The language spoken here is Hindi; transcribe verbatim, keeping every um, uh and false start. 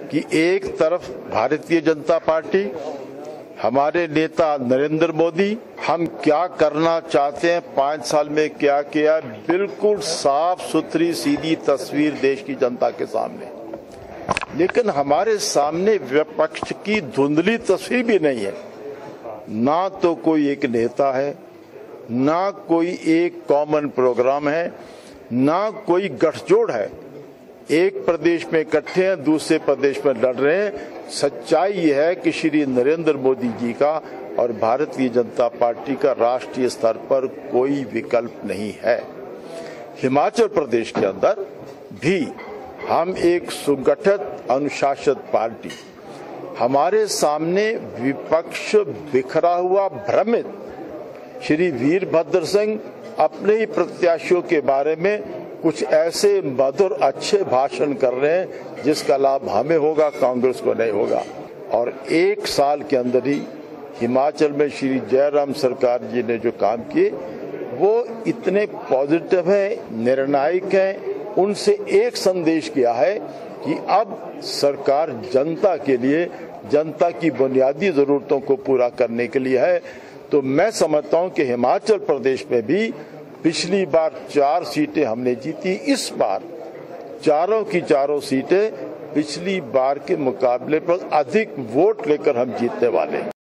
कि एक तरफ भारतीय जनता पार्टी, हमारे नेता नरेंद्र मोदी, हम क्या करना चाहते हैं, पांच साल में क्या किया, बिल्कुल साफ सुथरी सीधी तस्वीर देश की जनता के सामने। लेकिन हमारे सामने विपक्ष की धुंधली तस्वीर भी नहीं है। ना तो कोई एक नेता है, ना कोई एक कॉमन प्रोग्राम है, ना कोई गठजोड़ है। एक प्रदेश में इकट्ठे हैं, दूसरे प्रदेश में लड़ रहे हैं। सच्चाई यह है कि श्री नरेंद्र मोदी जी का और भारतीय जनता पार्टी का राष्ट्रीय स्तर पर कोई विकल्प नहीं है। हिमाचल प्रदेश के अंदर भी हम एक सुगठित अनुशासित पार्टी, हमारे सामने विपक्ष बिखरा हुआ, भ्रमित श्री वीरभद्र सिंह अपने ही प्रत्याशियों के बारे में कुछ ऐसे मधुर अच्छे भाषण कर रहे हैं जिसका लाभ हमें होगा, कांग्रेस को नहीं होगा। और एक साल के अंदर ही हिमाचल में श्री जयराम सरकार जी ने जो काम किए वो इतने पॉजिटिव हैं, निर्णायक हैं। उनसे एक संदेश किया है कि अब सरकार जनता के लिए, जनता की बुनियादी जरूरतों को पूरा करने के लिए है। तो मैं समझता हूं कि हिमाचल प्रदेश में भी पिछली बार चार सीटें हमने जीती, इस बार चारों की चारों सीटें पिछली बार के मुकाबले पर अधिक वोट लेकर हम जीतने वाले हैं।